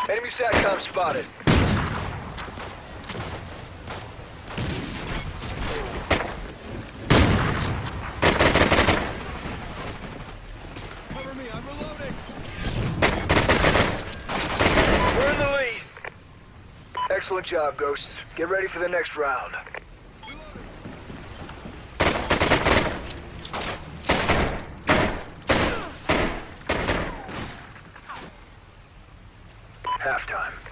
Enemy SATCOM spotted. Cover me, I'm reloading! We're in the lead. Excellent job, Ghosts. Get ready for the next round. Halftime.